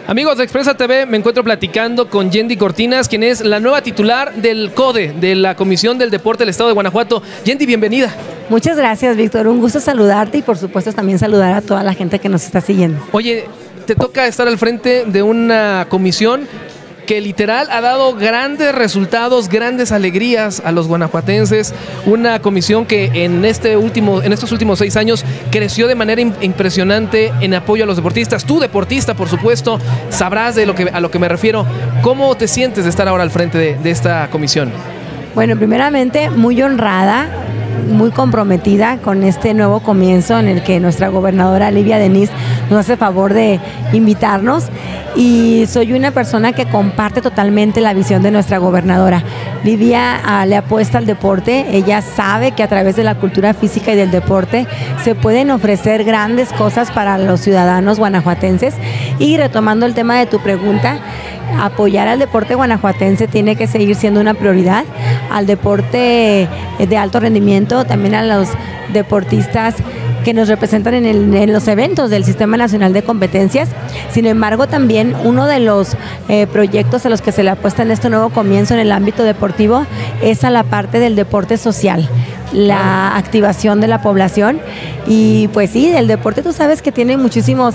Amigos de Expresa TV, me encuentro platicando con Yendi Cortinas, quien es la nueva titular del CODE, de la Comisión del Deporte del Estado de Guanajuato. Yendi, bienvenida. Muchas gracias, Víctor. Un gusto saludarte y por supuesto también saludar a toda la gente que nos está siguiendo. Oye, te toca estar al frente de una comisión que literal ha dado grandes resultados, grandes alegrías a los guanajuatenses. Una comisión que en estos últimos 6 años creció de manera impresionante en apoyo a los deportistas. Tú, deportista, por supuesto, sabrás a lo que me refiero. ¿Cómo te sientes de estar ahora al frente de esta comisión? Bueno, primeramente, muy honrada, muy comprometida con este nuevo comienzo en el que nuestra gobernadora Livia Denis nos hace favor de invitarnos, y soy una persona que comparte totalmente la visión de nuestra gobernadora. Livia le apuesta al deporte. Ella sabe que a través de la cultura física y del deporte se pueden ofrecer grandes cosas para los ciudadanos guanajuatenses. Y retomando el tema de tu pregunta, apoyar al deporte guanajuatense tiene que seguir siendo una prioridad, al deporte de alto rendimiento, también a los deportistas que nos representan en los eventos del Sistema Nacional de Competencias. Sin embargo, también uno de los proyectos a los que se le apuesta en este nuevo comienzo en el ámbito deportivo es a la parte del deporte social, la activación de la población. Y pues sí, el deporte tú sabes que tiene muchísimos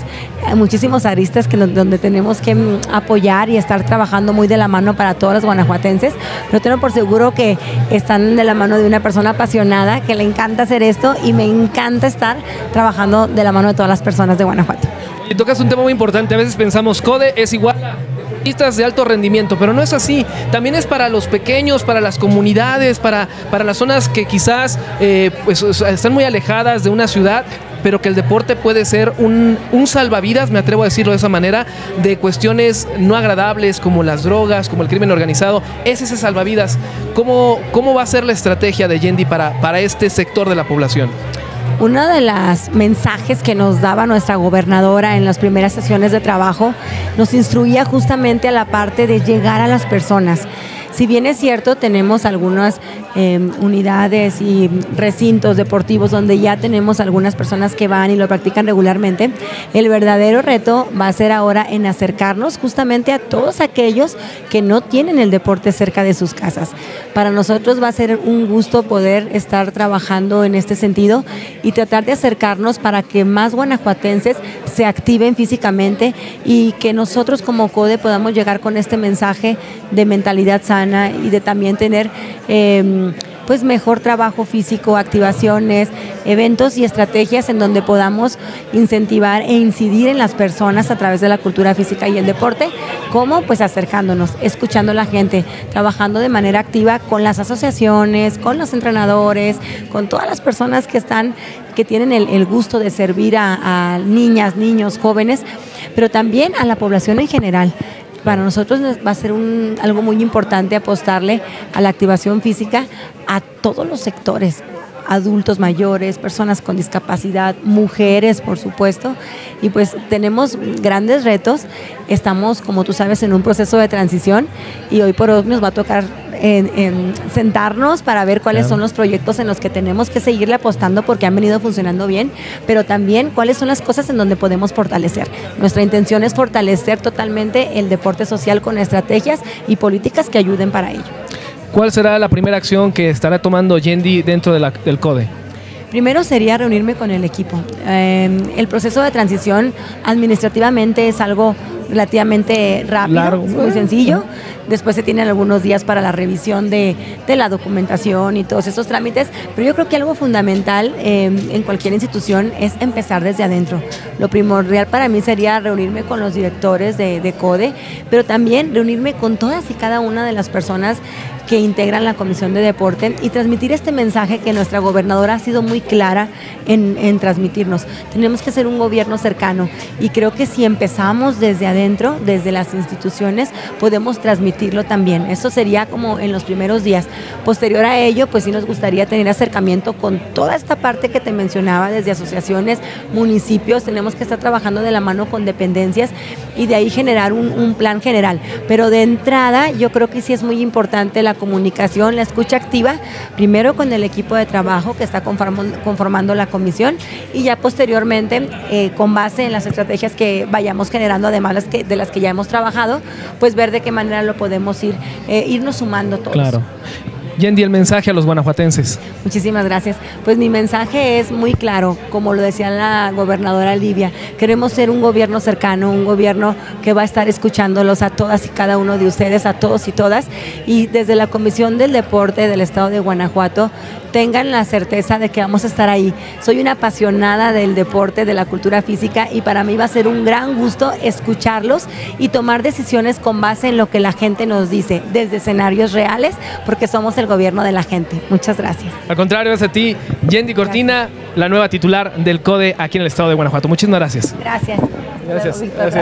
aristas donde tenemos que apoyar y estar trabajando muy de la mano para todos los guanajuatenses, pero tengo por seguro que están de la mano de una persona apasionada que le encanta hacer esto, y me encanta estar trabajando de la mano de todas las personas de Guanajuato. Y tocas un tema muy importante. A veces pensamos CODE es igual a deportistas de alto rendimiento, pero no es así. También es para los pequeños, para las comunidades, para las zonas que quizás pues están muy alejadas de una ciudad, pero que el deporte puede ser un salvavidas, me atrevo a decirlo de esa manera, de cuestiones no agradables como las drogas, como el crimen organizado. Es ese salvavidas. ¿Cómo va a ser la estrategia de Yendi para este sector de la población? Uno de los mensajes que nos daba nuestra gobernadora en las primeras sesiones de trabajo nos instruía justamente a la parte de llegar a las personas. Si bien es cierto, tenemos algunas unidades y recintos deportivos donde ya tenemos algunas personas que van y lo practican regularmente, el verdadero reto va a ser ahora en acercarnos justamente a todos aquellos que no tienen el deporte cerca de sus casas. Para nosotros va a ser un gusto poder estar trabajando en este sentido y tratar de acercarnos para que más guanajuatenses se activen físicamente, y que nosotros como CODE podamos llegar con este mensaje de mentalidad sana y de también tener pues mejor trabajo físico, activaciones, eventos y estrategias en donde podamos incentivar e incidir en las personas a través de la cultura física y el deporte. ¿Cómo? Pues acercándonos, escuchando a la gente, trabajando de manera activa con las asociaciones, con los entrenadores, con todas las personas que tienen el gusto de servir a niñas, niños, jóvenes, pero también a la población en general. Para nosotros va a ser algo muy importante apostarle a la activación física a todos los sectores, adultos mayores, personas con discapacidad, mujeres, por supuesto, y pues tenemos grandes retos. Estamos, como tú sabes, en un proceso de transición, y hoy por hoy nos va a tocar sentarnos para ver cuáles son los proyectos en los que tenemos que seguirle apostando porque han venido funcionando bien, pero también cuáles son las cosas en donde podemos fortalecer. Nuestra intención es fortalecer totalmente el deporte social con estrategias y políticas que ayuden para ello. ¿Cuál será la primera acción que estará tomando Yendi dentro del CODE? Primero sería reunirme con el equipo. El proceso de transición administrativamente es algo relativamente rápido, muy sencillo. Después se tienen algunos días para la revisión de la documentación y todos esos trámites, pero yo creo que algo fundamental en cualquier institución es empezar desde adentro. Lo primordial para mí sería reunirme con los directores de CODE, pero también reunirme con todas y cada una de las personas que integran la Comisión de Deporte y transmitir este mensaje que nuestra gobernadora ha sido muy clara en transmitirnos. Tenemos que ser un gobierno cercano, y creo que si empezamos desde adentro, desde las instituciones, podemos transmitirlo también. Eso sería como en los primeros días. Posterior a ello, pues sí nos gustaría tener acercamiento con toda esta parte que te mencionaba, desde asociaciones, municipios. Tenemos que estar trabajando de la mano con dependencias y de ahí generar un plan general. Pero de entrada, yo creo que sí es muy importante la comunicación, la escucha activa, primero con el equipo de trabajo que está conformando la comisión, y ya posteriormente con base en las estrategias que vayamos generando, además de las que ya hemos trabajado, pues ver de qué manera lo podemos irnos sumando todos. Claro. Yendi, el mensaje a los guanajuatenses. Muchísimas gracias. Pues mi mensaje es muy claro, como lo decía la gobernadora Livia, queremos ser un gobierno cercano, un gobierno que va a estar escuchándolos a todas y cada uno de ustedes, a todos y todas, y desde la Comisión del Deporte del Estado de Guanajuato, tengan la certeza de que vamos a estar ahí. Soy una apasionada del deporte, de la cultura física, y para mí va a ser un gran gusto escucharlos y tomar decisiones con base en lo que la gente nos dice, desde escenarios reales, porque somos el gobierno de la gente. Muchas gracias. Al contrario, gracias a ti, Yendi Cortina, la nueva titular del CODE aquí en el estado de Guanajuato. Muchísimas gracias. Gracias. Gracias.